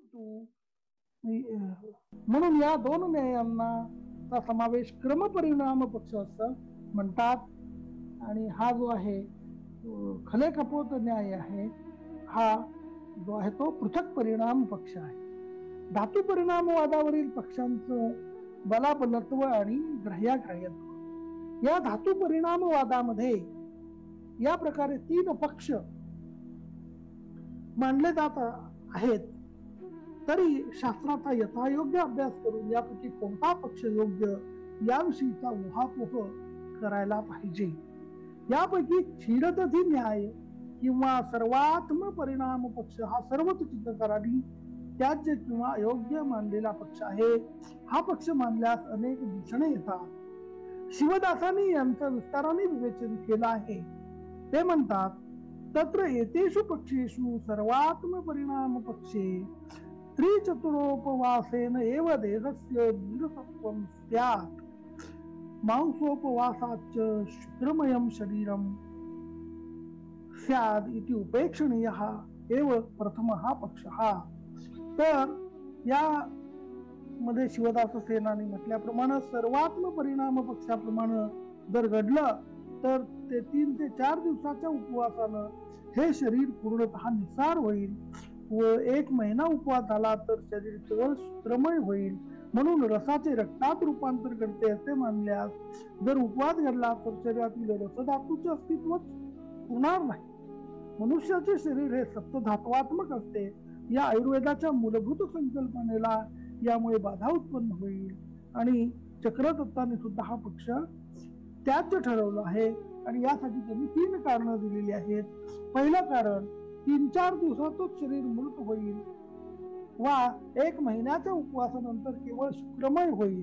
परंतु म्हणून या दोन न्यायांना समावेश क्रमपरिणाम पक्ष असं म्हणतात. आणि हा जो आहे खले कपोत न्याय आहे, हा जो आहे तो पृथक परिणाम पक्ष आहे. धातू परिणामवादावरील पक्षांचं बलाबलत्व आणि ग्राह्याग्राह्यत्व. या धातू परिणामवादामध्ये या प्रकारे 3 पक्ष मानले जात आहेत. तरी शास्त्राचा यथायोग्य अभ्यास करून यापैकी कोणता पक्ष योग्य याविषयीचा उहापोह करायला पाहिजे. यापैकी क्षीरदधी न्याय किंवा सर्वात्म परिणाम पक्ष हा सर्वच टीकाकारांनी त्याज्य किंवा अयोग्य मानलेला पक्ष आहे. हा पक्ष मानल्यास अनेक दूषणे येतात. शिवदासांनी यांचं विस्ताराने विवेचन केलं आहे. ते म्हणतात, तत्र एतेषु पक्षेषु सर्वात्म परिणाम पक्षे त्रिचतुरोपवासेन एव देहस्य नीरसत्वं स्यात्. मांसोपवासाच्च शुक्रमयं शरीरं स्यात् इति उपेक्षणीयः एव प्रथमः पक्षः. तर या मध्ये शिवदास सेनानी म्हटल्याप्रमाणे सर्वात्म परिणाम पक्षाप्रमाणे जर घडलं तर ते 3 ते 4 दिवसाच्या उपवासानं हे शरीर पूर्णतः निसार होईल व 1 महिना उपवास झाला तर शरीर केवळ शुक्रमय होईल. म्हणून रसाचे रक्तात रूपांतर घडते असे मानल्यास जर उपवास घडला तर शरीरातील रसधातूचे अस्तित्वच उरणार नाही. मनुष्याचे शरीर हे सप्तधात्वात्मक असते. या आयुर्वेदाच्या मूलभूत संकल्पनेला यामुळे बाधा उत्पन्न होईल. आणि चक्रदत्ताने सुद्धा हा पक्ष त्याज्य ठरवलं आहे. आणि यासाठी त्यांनी 3 कारण दिलेली आहेत. पहिलं कारण 3-4 दिवसातच शरीर मृत होईल वा 1 महिन्याच्या उपवासानंतर केवळ शुक्रमय होईल.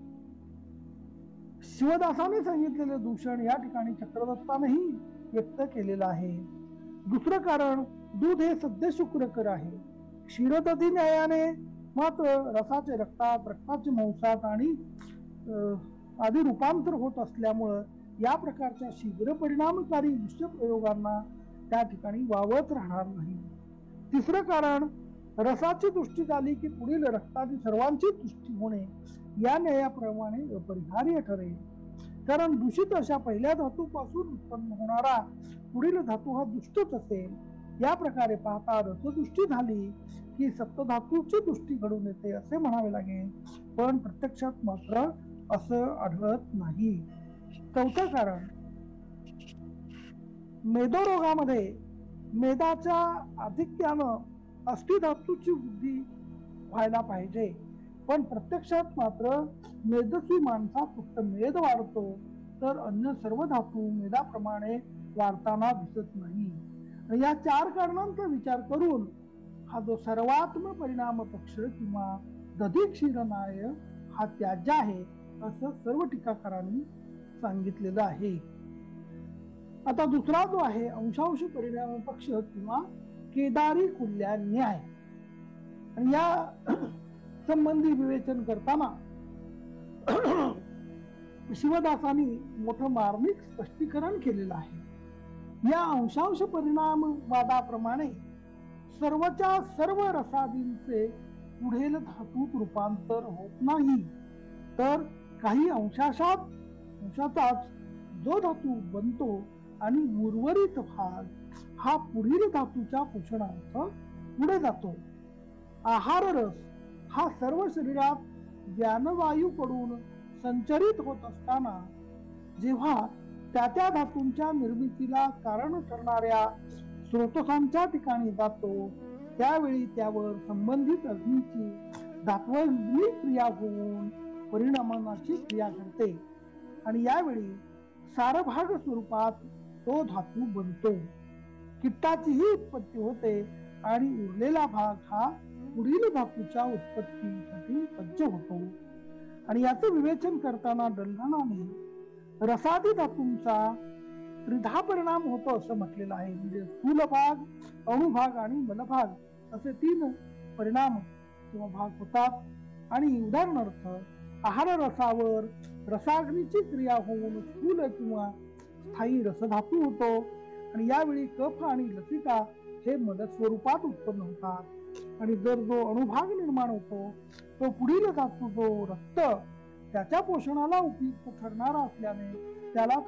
शिवदासाने सांगितलेले दूषण या ठिकाणी चक्रदत्तानेही व्यक्त केलेलं आहे. दुसरं कारण दूध हे सध्या शुक्रकर आहे. क्षीरदधी न्यायाने मात्र रसाचे रक्तात, रक्ताचे मांसात आणि आदी रूपांतर होत असल्यामुळं या प्रकारच्या शीघ्र परिणामकारी दुष्ट प्रयोगांना त्या ठिकाणी वावत राहणार नाही. तिसरं कारण रसाची दृष्टी झाली की पुढील रक्ताची सर्वांची दृष्टी होणे या न्यायाप्रमाणे अपरिहार्य ठरेल. कारण दूषित अशा पहिल्या धातूपासून उत्पन्न होणारा पुढील धातू हा दुष्टच असेल. या प्रकारे पाहता रसदृष्टी झाली की सप्तधातूची दृष्टी घडून येते असे म्हणावे लागेल. पण प्रत्यक्षात मात्र असं आढळत नाही. चौथं कारण मेदोरोगामध्ये मेदाच्या आधिक्यानं अस्थिधातूची वृद्धी व्हायला पाहिजे. पण प्रत्यक्षात मात्र मेदस्वी माणसात फक्त मेद वाढतो तर अन्य सर्व धातू मेदाप्रमाणे वाढताना दिसत नाही. या 4 कारणांचा विचार करून हा जो सर्वात्म परिणाम पक्ष किंवा दधी क्षीरनाय हा त्याज्य आहे असं सर्व टीकाकारांनी सांगितलेलं आहे. आता दुसरा जो आहे अंशांश परिणाम पक्ष किंवा केदारी कुल्या न्याय. आणि या संबंधी विवेचन करताना शिवदासांनी मोठं मार्मिक स्पष्टीकरण केलेलं आहे. या अंशांश परिणाम वादाप्रमाणे सर्वच्या सर्व रसादींचे पुढील धातूत रूपांतर होत नाही, तर काही अंशाचाच जो धातू बनतो आणि उर्वरित भाग हा पुढील धातूच्या पोषणार्थ पुढे जातो. आहार रस हा सर्व शरीरात व्यानवायूकडून संचरित होत असताना जेव्हा त्या धातूंच्या निर्मितीला कारण ठरणाऱ्या स्रोतसांच्या ठिकाणी जातो त्यावेळी त्यावर संबंधित अग्नीची धात्वाग्नी क्रिया होऊन परिणामाची क्रिया घडते आणि यावेळी सारभाग स्वरूपात तो धातू बनतो. किट्टाचीही उत्पत्ती होते आणि उरलेला भाग हा पुढील धातूच्या उत्पत्तीसाठी सज्ज होतो. आणि याचं विवेचन करताना दलनाने रसादी धातूंचा त्रिधा परिणाम होतो असं म्हटलेलं आहे. म्हणजे स्थूल भाग, अणुभाग आणि मलभाग असे 3 परिणाम किंवा भाग होतात. आणि उदाहरणार्थ आहार रसावर रसाग्नीची क्रिया होऊन स्थूल किंवा स्थायी रसधातू होतो आणि यावेळी कफ आणि लसिका हे मल स्वरूपात उत्पन्न होतात. आणि जर जो अणुभाग निर्माण होतो तो पुढील धातू जो रक्त त्याच्या पोषणाला उपयुक्त ठरणारा असल्याने त्यालाच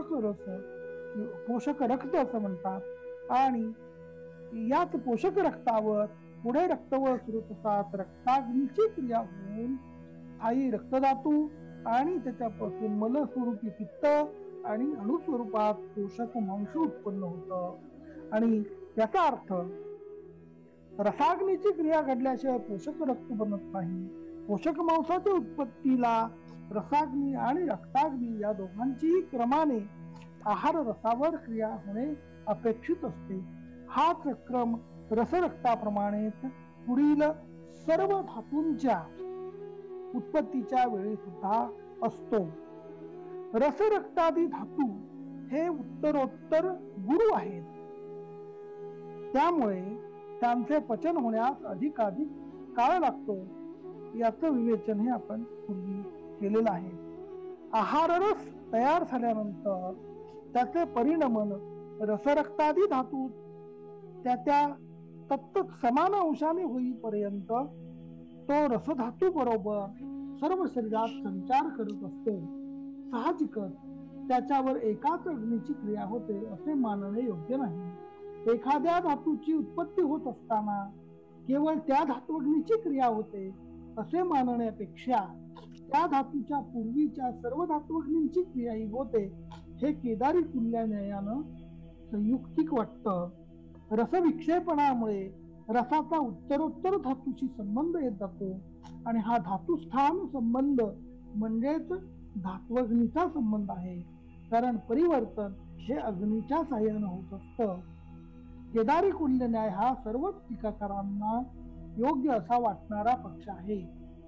पोषक रक्त असं म्हणतात. आणि याच पोषक रक्तावर पुढे रक्तवळ स्रोतसात रक्ताग्नीची क्रिया होऊन स्थायी रक्तधातू आणि त्याच्यापासून मल स्वरूपी पित्त आणि अणुस्वरूपात पोषक मांस उत्पन्न होत. आणि याचा अर्थ रसाग्नीची क्रिया घडल्याशिवाय पोषक रक्त बनत नाही. पोषक मांसाच्या उत्पत्तीला रसाग्नी आणि रक्ताग्नी या दोघांचीही क्रमाने आहार रसावर क्रिया होणे अपेक्षित असते. हाच क्रम रसरक्ताप्रमाणेच पुढील सर्व धातूंच्या उत्पत्तीच्या वेळी सुद्धा असतो. रसरक्तादी धातू हे उत्तरोत्तर गुरु आहेत, त्यामुळे त्यांचे पचन होण्यास अधिकाधिक काळ लागतो. याचं विवेचन हे आपण पूर्वी केलेलं आहे. आहाररस तयार झाल्यानंतर त्याचे परिणमन रसरक्तादी धातू त्या तत्त समान अंशाने होईपर्यंत तो रसधातू बरोबर सर्व शरीरात संचार करत असतो. साहजिकच त्याच्यावर एकाच अग्नीची क्रिया होते असे मानणे योग्य नाही. एखाद्या धातूची उत्पत्ती होत असताना केवळ त्या धातुअग्नीची क्रिया होते असे मानण्यापेक्षा त्या धातूच्या पूर्वीच्या सर्व धातुअग्नींची क्रियाही होते हे केदारी कुल्ल्या न्यायानं संयुक्तिक वाटतं. रसविक्षेपणामुळे रसाचा उत्तरोत्तर धातूशी संबंध येत जातो आणि हा धातुस्थान संबंध म्हणजेच धात्वग्नीचा संबंध आहे, कारण परिवर्तन हे अग्नीच्या साह्यानं होत असतं. केदारी कुल्य न्याय हा सर्वच टीकाकारांना योग्य असा वाटणारा पक्ष आहे.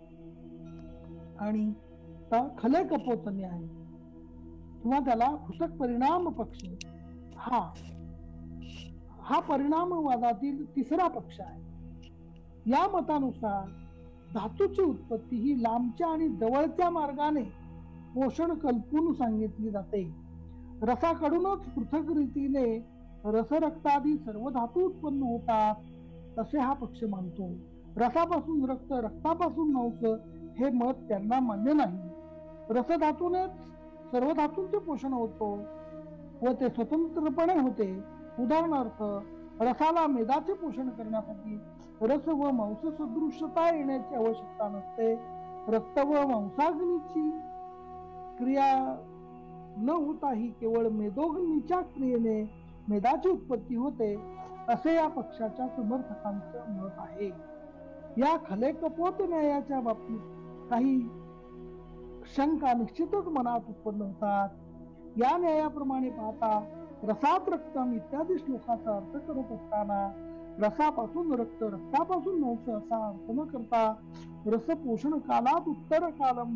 आणि खले कपोत न्याय किंवा त्याला कृषक परिणाम पक्ष हा परिणामवादातील तिसरा पक्ष आहे. या मतानुसार धातूची उत्पत्ती ही लांबच्या आणि जवळच्या मार्गाने पोषण कल्पून सांगितली जाते. रसाकडूनच पृथक रीतीने रसरक्तादी सर्व धातू उत्पन्न होतात असे हा पक्ष मानतो. रसापासून रक्त, रक्तापासून मांस हे मत त्यांना मान्य नाही. रसधातूनेच सर्व धातूंचे पोषण होतो व ते स्वतंत्रपणे होते. उदाहरणार्थ रसाला मेदाचे पोषण करण्यासाठी रस व मांस सदृशता येण्याची आवश्यकता नसते. रक्त व मांसाग्नीची क्रिया न होताही केवळ मेदोग्नीच्या क्रियेने मेदाची उत्पत्ती होते असे या पक्षाच्या समर्थकांचं मत आहे. या खले कपोत न्यायाच्या बाबतीत काही शंका निश्चितच मनात उत्पन्न होतात. या न्यायाप्रमाणे पाहता रसात रक्तम इत्यादी श्लोकाचा अर्थ करत असताना रसापासून रक्त, रक्तापासून मांस असा अर्थ न करता रसपोषण कालात उत्तर कालम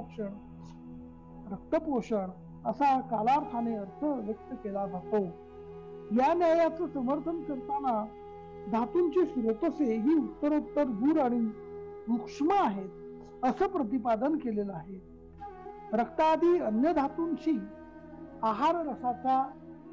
रक्तपोषण असा कालार्थाने अर्थ व्यक्त केला जातो. या न्यायाचं समर्थन करताना धातूंची स्रोतसे ही उत्तरोत्तर दूर आणि सूक्ष्म आहेत असं प्रतिपादन केलेलं आहे. रक्तादी अन्य धातूंशी आहार रसाचा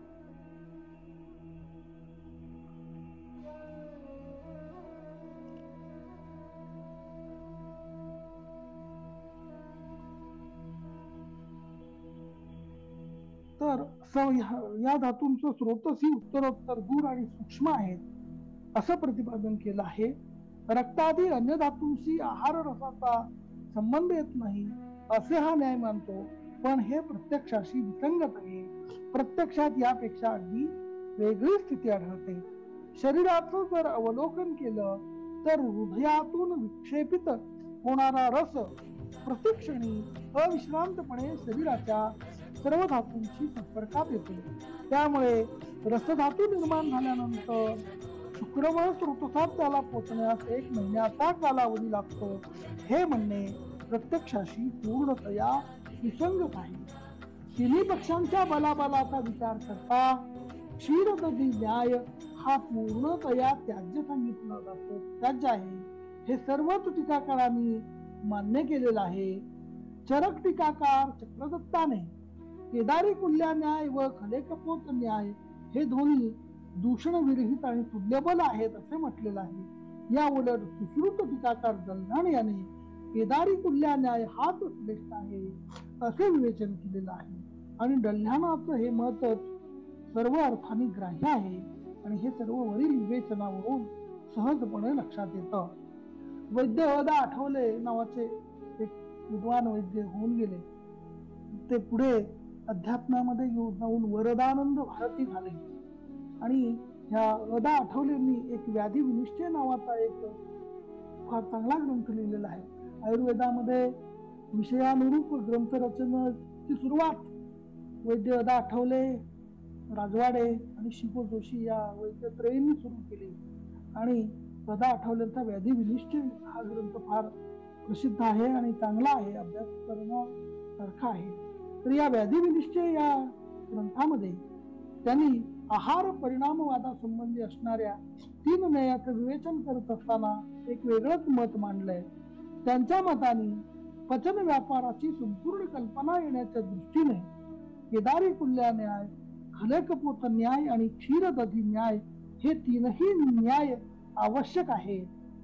तर या धातूंचं स्रोतही उत्तरोत्तर दूर आणि सूक्ष्म आहेत असं प्रतिपादन केलं आहे. रक्तादी अन्य धातूंशी आहार रसाचा संबंध येत नाही असे हा न्याय मानतो, पण हे प्रत्यक्षाशी विसंगत आहे. प्रत्यक्षात यापेक्षा अगदी वेगळी स्थिती आढळते. शरीराचं जर अवलोकन केलं तर हृदयातून विक्षेपित होणारा रस प्रतिक्षणी अविश्रांतपणे शरीराच्या सर्व धातूंशी संपर्कात येतो. त्यामुळे रसधातू निर्माण झाल्यानंतर शुक्रवार स्रोतसात त्याला पोचण्यास 1 महिन्याचा कालावधी लागतो हे म्हणणे प्रत्यक्षाशी पूर्णतया विसंगत आहे. तिन्ही पक्षांच्या बलाबलाचा विचार करता क्षीरदधी न्याय हा पूर्णतया त्याज्य सांगितला जातो, त्याज्य आहे हे सर्वच टीकाकारांनी मान्य केलेलं आहे. चरक टीकाकार चक्रदत्ताने केदारी कुल्या न्याय व खले कपोत न्याय हे दोन्ही दूषण विरहित आणि तुल्यबल आहेत असे म्हटलेलं आहे. या उलट सुश्रुत टीकाकार दलधाण याने केदारी कुल्ल्या न्याय हाच श्रेष्ठ आहे असे विवेचन केलेलं आहे. आणि दलधाणाचं हे मतच सर्व अर्थाने ग्राह्य आहे आणि हे सर्व वरील विवेचनावरून सहजपणे लक्षात येतं. वैद्य वदा आठवले नावाचे एक विद्वान वैद्य होऊन गेले. ते पुढे अध्यात्मामध्ये जाऊन वरदानंद भारती झाले आणि ह्या वदा आठवलेंनी एक व्याधी विनिश्चय नावाचा एक फार चांगला ग्रंथ लिहिलेला आहे. आयुर्वेदामध्ये विषयानुरूप ग्रंथ रचनेची सुरुवात वैद्य वदा आठवले, राजवाडे आणि शिको जोशी या वैद्यत्रयींनी सुरू केली. आणि वदा आठवलेंचा व्याधी विनिश्चय हा ग्रंथ फार प्रसिद्ध आहे आणि चांगला आहे, अभ्यास करण्यासारखा आहे. तर या व्याधी विनिश्चय या ग्रंथामध्ये त्यांनी आहार परिणामवादासंबंधी असणाऱ्या 3 न्यायाचं विवेचन करत असताना एक वेगळंच मत मांडलंय. त्यांच्या मताने पचन व्यापाराची संपूर्ण कल्पना येण्याच्या दृष्टीने केदारी कुल्ल्या न्याय, खलेकपोत न्याय आणि क्षीरदधी न्याय हे 3ही न्याय आवश्यक आहे.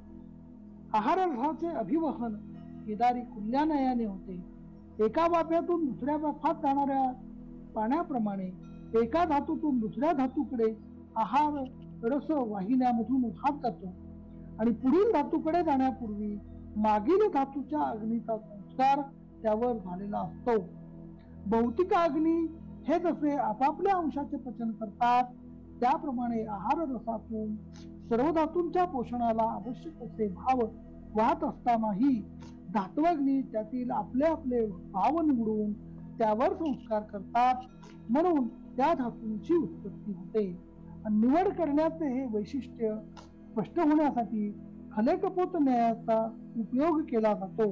आहाराचे अभिवहन केदारी कुल्ल्या न्यायाने होते. एका वाफ्यातून दुसऱ्या वाफात जाणाऱ्या पाण्याप्रमाणे एका धातूतून दुसऱ्या धातूकडे आहार रस वाहिन्यामधून वाहत जातो आणि पुढील धातूकडे जाण्यापूर्वी मागील धातूच्या अग्नीचा संस्कार त्यावर झालेला असतो. भौतिक अग्नी हे जसे आपापल्या अंशाचे पचन करतात त्याप्रमाणे आहार रसातून सर्व धातूंच्या पोषणाला आवश्यक असे भाव वाहत असतानाही धात्वाग्नी त्यातील आपले आपले भाव निवडून त्यावर संस्कार करतात. म्हणून त्या धातूंची उत्पत्ती होते. निवड करण्याचे हे वैशिष्ट्य स्पष्ट होण्यासाठी खलेकपोत न्यायाचा उपयोग केला जातो.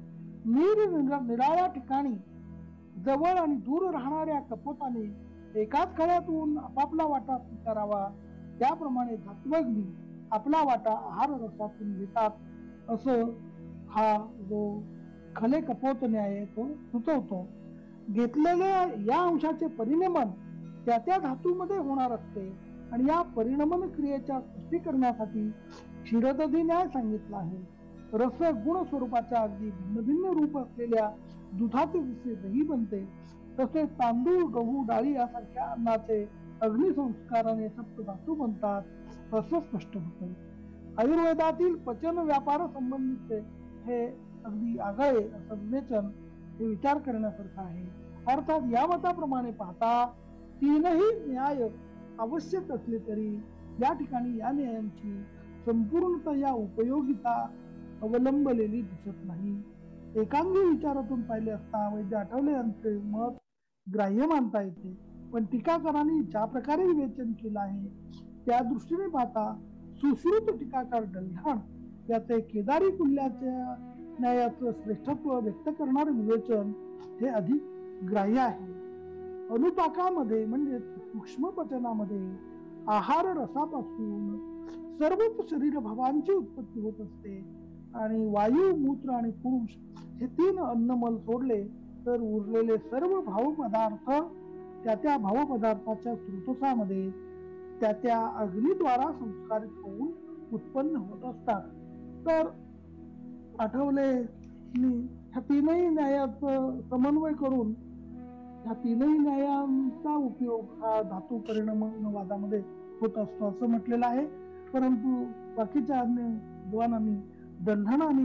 निराळ्या ठिकाणी जवळ आणि दूर राहणाऱ्या कपोताने एकाच खळ्यातून आपापला वाटा स्वीकारावा, त्याप्रमाणे धात्वग्नी आपला वाटा आहार रसातून घेतात असं हा जो खले कपोत न्याय तो सुचवतो. घेतलेल्या या अंशाचे परिणमन त्या त्या धातूमध्ये होणार असते आणि या परिणमन क्रियेच्या स्पष्टीकरणासाठी क्षीरदधी न्याय सांगितला आहे. रस गुण स्वरूपाच्या अगदी भिन्न भिन्न रूप असलेल्या दुधाचे जसे दही बनते तसे तांदूळ, गहू, डाळी यासारख्या अन्नाचे अग्निसंस्काराने सप्त धातू बनतात असं स्पष्ट होतं. आयुर्वेदातील पचन व्यापार संबंधीचे हे अगदी आगळे असं विवेचन हे विचार करण्यासारखं आहे. अर्थात या मताप्रमाणे पाहता 3ही न्याय आवश्यक असले तरी या ठिकाणी या न्यायांची संपूर्णतया उपयोगिता अवलंबलेली दिसत नाही. एकांगी विचारातून पाहिले असता वैद्य आठवले यांचे मत ग्राह्य मानता येते, पण टीकाकारांनी ज्या प्रकारे विवेचन केलं आहे त्या दृष्टीने पाहता सुश्रुत टीकाकार दलधाण याचे केदारी कुल्ल्याच्या न्यायाचं श्रेष्ठत्व व्यक्त करणारे विवेचन हे अधिक ग्राह्य आहे. अनुपाकामध्ये म्हणजे सूक्ष्म पचनामध्ये आहार रसापासून सर्वच शरीर भावांची उत्पत्ती होत असते आणि वायू, मूत्र आणि पुरुष हे 3 अन्नमल सोडले तर उरलेले सर्व भाव पदार्थ त्या त्या भाव पदार्थाच्या स्रोतसामध्ये त्या त्या अग्नीद्वारा संस्कारित होऊन उत्पन्न होत असतात. तर आठवले ह्या 3ही न्यायाचं समन्वय करून ह्या 3ही न्यायांचा उपयोग हा धातू परिणामवादामध्ये होत असतो असं म्हटलेलं आहे. परंतु बाकीच्या अन्य विद्वानांनी दलधाणाने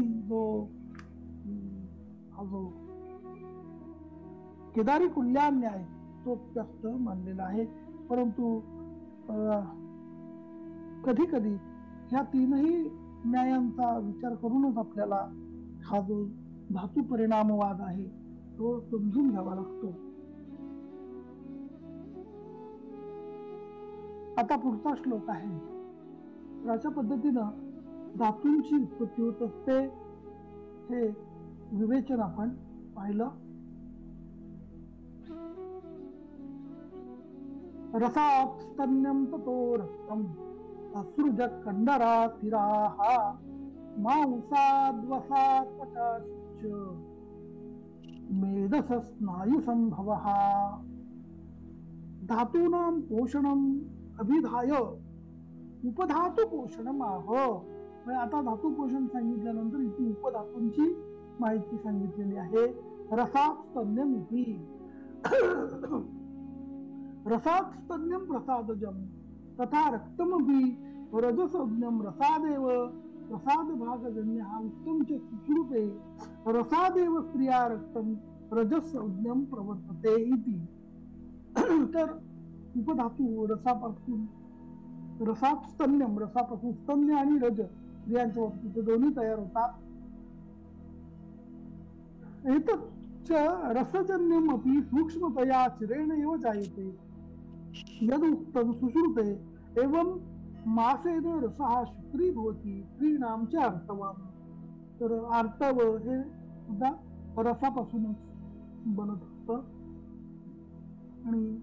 जो केदारी कुल्ल्या न्याय तो जास्त मानलेला आहे. परंतु कधी कधी ह्या 3ही न्यायांचा विचार करूनच आपल्याला हा जो धातू परिणामवाद आहे तो समजून घ्यावा लागतो. आता पुढचा श्लोक आहे. अशा पद्धतीनं धातूंची उत्पत्ती होत असते हे विवेचन आपण पाहिलं. रसात स्तन्यम ततो रक्तम असृजत कंडरा तिराहा मांसाद वसात पचाश्च मेधस स्नायु संभवः. धातूनां पोषणम अभिधाय उपधातु पोषणम आह. आता धातू पोषण सांगितल्यानंतर इथे उपधातूंची माहिती सांगितलेली आहे. रसात स्तन्यमिती रसात स्तन्यम प्रसादजम तथा रक्तमपि रजसज्ञम रसादेव प्रसाद भागजन्य हा उत्तम च सुश्रुते रसादेव स्त्रिया रक्तम रजसज्ञम प्रवर्तते इति. तर उपधातू रसापासून रसात स्तन्यम रसापासून स्तन्य आणि रज स्त्रियांच्या बाबतीत दोन्ही तयार होतात. एतच्च रसजन्यम अपि सूक्ष्मतया चिरेण एव जायते यद उत्तम सुश्रुते एवं मासेन रसः शुक्री भवति स्त्रीणाम च अर्थवान. तर आर्तव हे सुद्धा रसापासूनच बनत असतं. आणि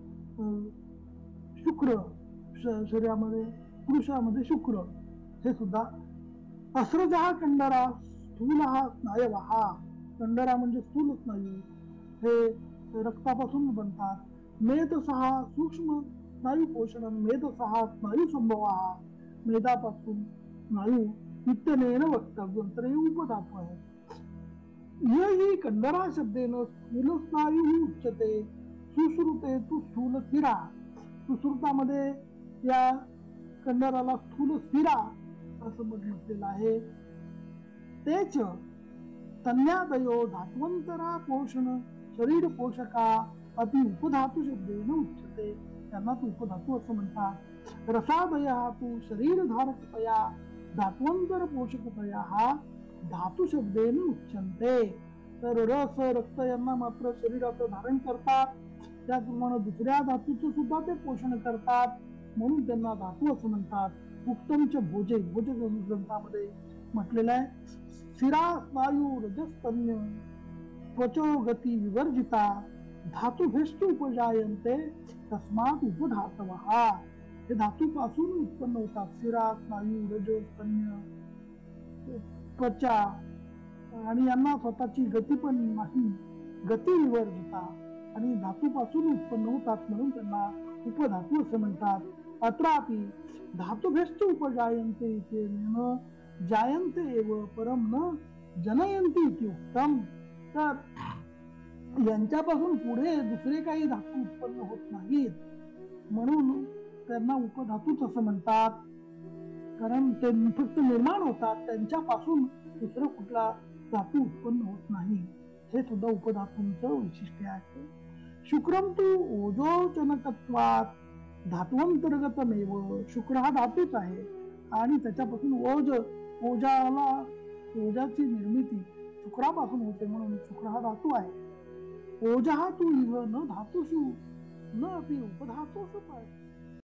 शुक्र शरीरामध्ये पुरुषामध्ये शुक्र हे सुद्धा अस्रजः कंडरा स्थूलः स्नायवः कंडरा म्हणजे स्थूल स्नायू हे रक्तापासून बनतात. मेधसः सूक्ष्म स्नायू पोषण मेधसः स्नायू संभवः मेधापासून स्नायू इत्यनेन वक्तव्यं. तर हे उपधातू आहे. यही कंडरा शब्देन स्थूल स्नायू उच्यते सुश्रुते तू स्थूल सिरा. सुश्रुतामध्ये या कंडराला स्थूल सिरा असं म्हटलेलं आहे. तेच तन्यादयो धात्वंतरा पोषण शरीर पोषका अति उपधातू शब्देन उच्यते. त्यांना तू उपधातू असं म्हणतात. रसादय हा तू शरीरधारकतया धात्वंतर पोषकतया हा धातू शब्देन उच्यन्ते. तर रस रक्त यांना मात्र शरीराचं धारण करतात. त्याचप्रमाणे दुसऱ्या धातूचं सुद्धा ते पोषण करतात म्हणून त्यांना धातू असं म्हणतात. उत्तमच भोजे भोज ग्रंथामध्ये म्हटलेलं आहे. शिरा स्नायू रजस्तन्य त्वचो गती विवर्जिता धातू भेष्ट उपजायन्ते तस्मात उपधातवः. हे धातूपासून उत्पन्न होतात. शिरा स्नायू रज स्तन्य त्वचा आणि यांना स्वतःची गती पण नाही. गती विवर्जिता आणि धातूपासून उत्पन्न होतात म्हणून त्यांना उपधातू असं म्हणतात. अत्रापि धातुभ्यश्च उपजायन्ते इत्यनेन जायन्ते एव परम न जनयन्ति इति उक्तम. तर यांच्यापासून पुढे दुसरे काही धातू उत्पन्न होत नाहीत म्हणून त्यांना उपधातूच असं म्हणतात. कारण ते फक्त निर्माण होतात त्यांच्यापासून दुसरं कुठला धातू उत्पन्न होत नाही. हे सुद्धा उपधातूंचं वैशिष्ट्य आहे. शुक्रम तू ओजोचनकत्वात धातुअंतर्गतमेव. शुक्र हा धातूच आहे आणि त्याच्यापासून ओजाची निर्मिती शुक्रापासून होते म्हणून शुक्र हा धातू आहे. ओजः तू इव न धातुषु न अपि उपधातुषु